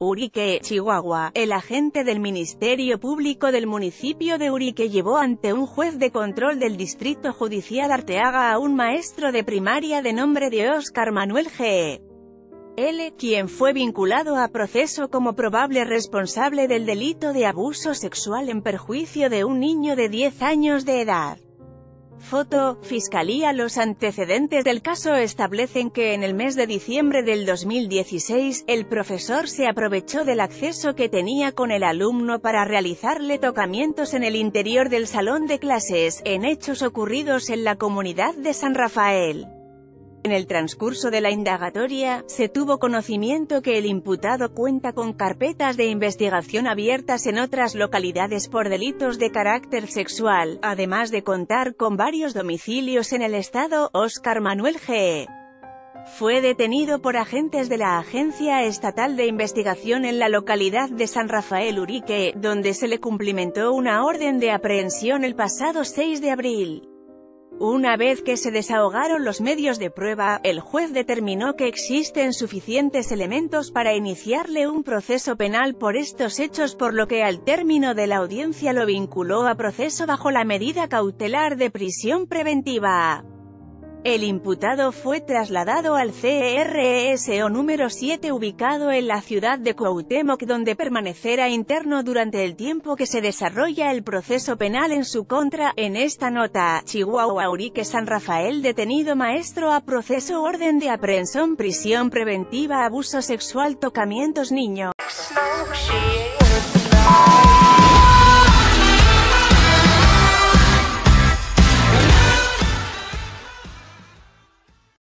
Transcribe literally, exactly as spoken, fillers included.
Urique, Chihuahua. El agente del Ministerio Público del municipio de Urique llevó ante un juez de control del Distrito Judicial Arteaga a un maestro de primaria de nombre de Óscar Manuel G. L., quien fue vinculado a proceso como probable responsable del delito de abuso sexual en perjuicio de un niño de diez años de edad. Foto, Fiscalía. Los antecedentes del caso establecen que en el mes de diciembre del dos mil dieciséis, el profesor se aprovechó del acceso que tenía con el alumno para realizarle tocamientos en el interior del salón de clases, en hechos ocurridos en la comunidad de San Rafael. En el transcurso de la indagatoria, se tuvo conocimiento que el imputado cuenta con carpetas de investigación abiertas en otras localidades por delitos de carácter sexual, además de contar con varios domicilios en el estado. Óscar Manuel G. fue detenido por agentes de la Agencia Estatal de Investigación en la localidad de San Rafael Urique, donde se le cumplimentó una orden de aprehensión el pasado seis de abril. Una vez que se desahogaron los medios de prueba, el juez determinó que existen suficientes elementos para iniciarle un proceso penal por estos hechos, por lo que al término de la audiencia lo vinculó a proceso bajo la medida cautelar de prisión preventiva. El imputado fue trasladado al C R S O número siete ubicado en la ciudad de Cuauhtémoc, donde permanecerá interno durante el tiempo que se desarrolla el proceso penal en su contra. En esta nota, Chihuahua Urique San Rafael detenido maestro a proceso, orden de aprehensión, prisión preventiva, abuso sexual, tocamientos niño.